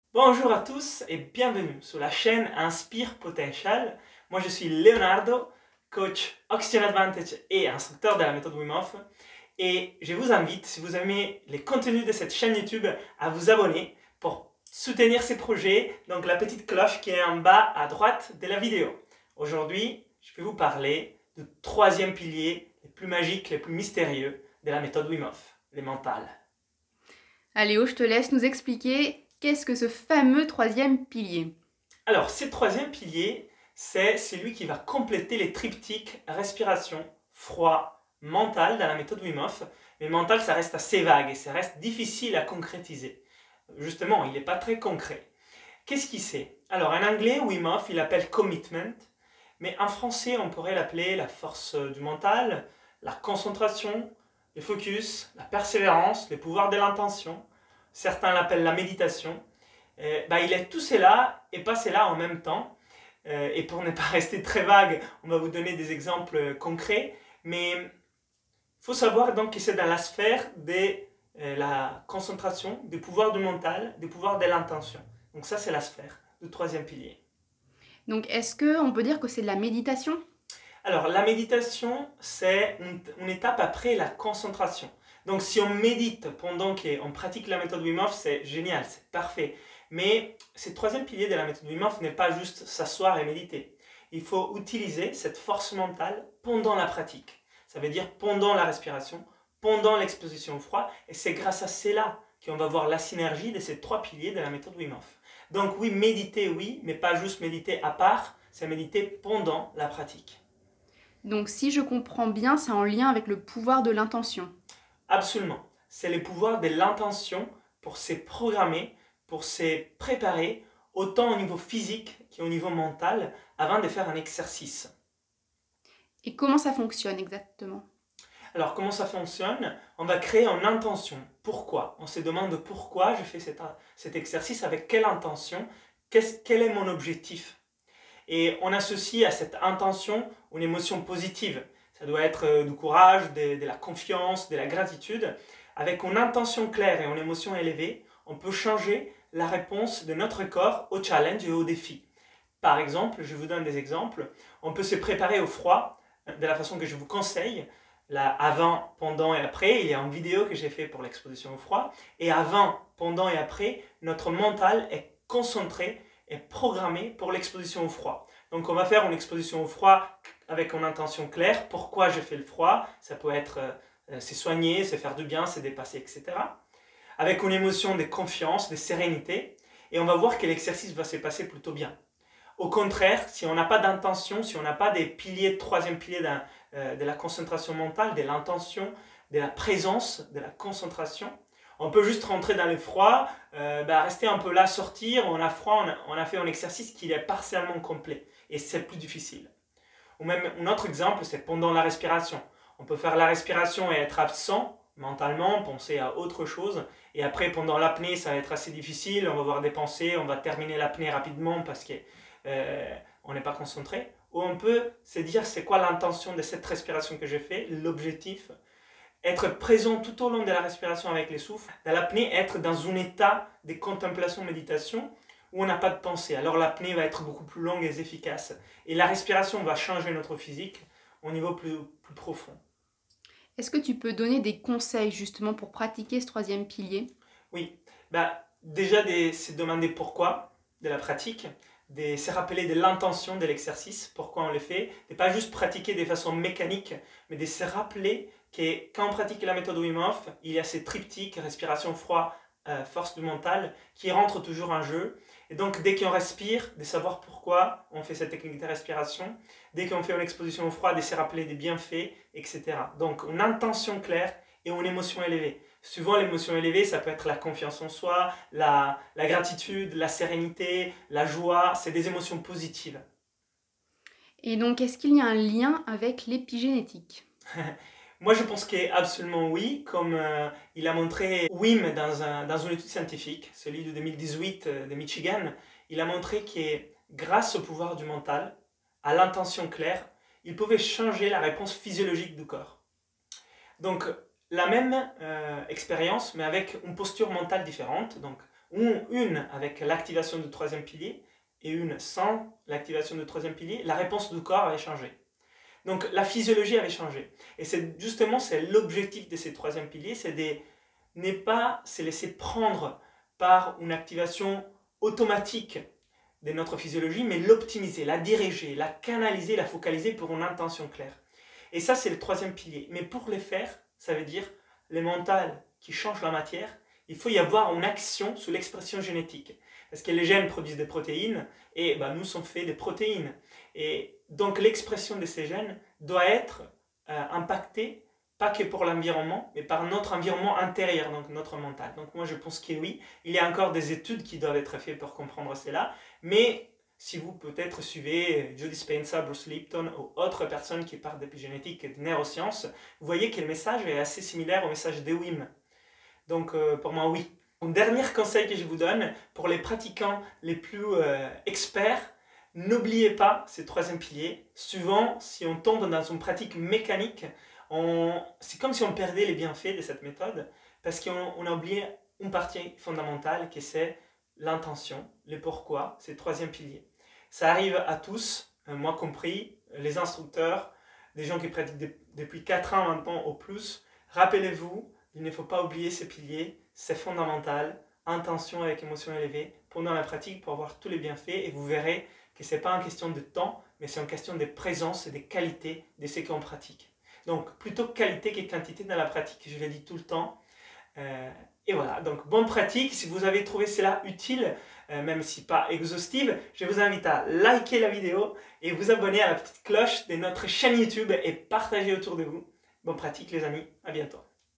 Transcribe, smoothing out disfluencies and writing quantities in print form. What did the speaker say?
Bonjour à tous et bienvenue sur la chaîne Inspire Potential. Moi je suis Leonardo, coach Oxygen Advantage et instructeur de la méthode Wim Hof. Et je vous invite, si vous aimez les contenus de cette chaîne YouTube, à vous abonner pour soutenir ces projets. Donc la petite cloche qui est en bas à droite de la vidéo. Aujourd'hui, je vais vous parler du troisième pilier, les plus magiques, les plus mystérieux de la méthode Wim Hof, les mentales. Allez, je te laisse nous expliquer qu'est-ce que ce fameux troisième pilier. Alors, ce troisième pilier, c'est celui qui va compléter les triptyques respiration, froid, mental dans la méthode Wim Hof. Mais mental, ça reste assez vague et ça reste difficile à concrétiser. Justement, il n'est pas très concret. Qu'est-ce qu'il c'est? Alors, en anglais, Wim Hof, il appelle commitment. Mais en français, on pourrait l'appeler la force du mental, la concentration, le focus, la persévérance, les pouvoirs de l'intention. Certains l'appellent la méditation. Il est tout cela et pas cela en même temps. Et pour ne pas rester très vague, on va vous donner des exemples concrets. Mais il faut savoir donc que c'est dans la sphère de la concentration, des pouvoirs du mental, des pouvoirs de l'intention. Donc ça, c'est la sphère du troisième pilier. Donc, est-ce qu'on peut dire que c'est de la méditation? Alors, la méditation, c'est une étape après la concentration. Donc, si on médite pendant qu'on pratique la méthode Wim Hof, c'est génial, c'est parfait. Mais ce troisième pilier de la méthode Wim Hof n'est pas juste s'asseoir et méditer. Il faut utiliser cette force mentale pendant la pratique. Ça veut dire pendant la respiration, pendant l'exposition au froid. Et c'est grâce à cela qu'on va voir la synergie de ces trois piliers de la méthode Wim Hof. Donc oui, méditer, oui, mais pas juste méditer à part, c'est méditer pendant la pratique. Donc, si je comprends bien, c'est en lien avec le pouvoir de l'intention. Absolument. C'est le pouvoir de l'intention pour se programmer, pour se préparer, autant au niveau physique qu'au niveau mental, avant de faire un exercice. Et comment ça fonctionne exactement? Alors, comment ça fonctionne? On va créer une intention. Pourquoi? On se demande pourquoi je fais cet exercice, avec quelle intention, quel est mon objectif? Et on associe à cette intention une émotion positive. Ça doit être du courage, de la confiance, de la gratitude. Avec une intention claire et une émotion élevée, on peut changer la réponse de notre corps au challenge et au défi. Par exemple, je vous donne des exemples. On peut se préparer au froid de la façon que je vous conseille. Là, avant, pendant et après, il y a une vidéo que j'ai fait pour l'exposition au froid. Et avant, pendant et après, notre mental est concentré et programmé pour l'exposition au froid. Donc on va faire une exposition au froid avec une intention claire. Pourquoi je fais le froid? Ça peut être c'est soigner, c'est faire du bien, c'est dépasser, etc. Avec une émotion de confiance, de sérénité. Et on va voir que l'exercice va se passer plutôt bien. Au contraire, si on n'a pas d'intention, si on n'a pas des piliers, troisième pilier de la concentration mentale, de l'intention, de la présence, de la concentration, on peut juste rentrer dans le froid, rester un peu là, sortir, on a froid, on a fait un exercice qui est partiellement complet. Et c'est plus difficile. Ou même un autre exemple, c'est pendant la respiration. On peut faire la respiration et être absent mentalement, penser à autre chose. Et après, pendant l'apnée, ça va être assez difficile. On va avoir des pensées, on va terminer l'apnée rapidement parce qu'on n'est pas concentré. Ou on peut se dire, c'est quoi l'intention de cette respiration que j'ai fait, l'objectif. Être présent tout au long de la respiration avec les souffles. Dans l'apnée, être dans un état de contemplation, méditation, où on n'a pas de pensée. Alors l'apnée va être beaucoup plus longue et efficace. Et la respiration va changer notre physique au niveau plus profond. Est-ce que tu peux donner des conseils justement pour pratiquer ce troisième pilier? Oui, déjà de se demander pourquoi de la pratique, de se rappeler de l'intention de l'exercice, pourquoi on le fait, de pas juste pratiquer de façon mécanique, mais de se rappeler que quand on pratique la méthode Wim Hof, il y a ces triptyques, respiration, froid, force du mental, qui rentrent toujours en jeu. Et donc, dès qu'on respire, de savoir pourquoi on fait cette technique de respiration, dès qu'on fait une exposition au froid, de se rappeler des bienfaits, etc. Donc, une intention claire et une émotion élevée. Souvent, l'émotion élevée, ça peut être la confiance en soi, la gratitude, la sérénité, la joie. C'est des émotions positives. Et donc, est-ce qu'il y a un lien avec l'épigénétique? Moi, je pense qu'absolument oui, comme il a montré Wim dans une étude scientifique, celui de 2018 de Michigan. Il a montré que grâce au pouvoir du mental, à l'intention claire, il pouvait changer la réponse physiologique du corps. Donc, la même expérience, mais avec une posture mentale différente. Donc, ou une avec l'activation du troisième pilier et une sans l'activation du troisième pilier, la réponse du corps avait changé. Donc la physiologie avait changé. Et c'est l'objectif de ces troisième piliers, c'est ne pas se laisser prendre par une activation automatique de notre physiologie, mais l'optimiser, la diriger, la canaliser, la focaliser pour une intention claire. Et ça, c'est le troisième pilier. Mais pour le faire, ça veut dire le mental qui change la matière, il faut y avoir une action sur l'expression génétique. Parce que les gènes produisent des protéines, et nous sommes faits de protéines. Et donc l'expression de ces gènes doit être impactée, pas que pour l'environnement, mais par notre environnement intérieur, donc notre mental. Donc moi je pense que oui, il y a encore des études qui doivent être faites pour comprendre cela, mais si vous peut-être suivez Joe Dispenza, Bruce Lipton ou autres personnes qui parlent d'épigénétique et de neurosciences, vous voyez que le message est assez similaire au message de Wim. Donc pour moi oui. Un dernier conseil que je vous donne, pour les pratiquants les plus experts, n'oubliez pas ces troisième piliers. Souvent, si on tombe dans une pratique mécanique, c'est comme si on perdait les bienfaits de cette méthode, parce qu'on a oublié une partie fondamentale, qui c'est l'intention, le pourquoi, c'est le troisième pilier. Ça arrive à tous, moi compris, les instructeurs, des gens qui pratiquent depuis 4 ans maintenant au plus. Rappelez-vous, il ne faut pas oublier ces piliers, c'est fondamental, intention avec émotion élevée, pendant la pratique pour avoir tous les bienfaits, et vous verrez que ce n'est pas une question de temps, mais c'est une question de présence et de qualité de ce qu'on pratique. Donc plutôt qualité que quantité dans la pratique, je le dis tout le temps. Et voilà, donc bonne pratique. Si vous avez trouvé cela utile, même si pas exhaustive, je vous invite à liker la vidéo et vous abonner à la petite cloche de notre chaîne YouTube et partager autour de vous. Bonne pratique les amis, à bientôt.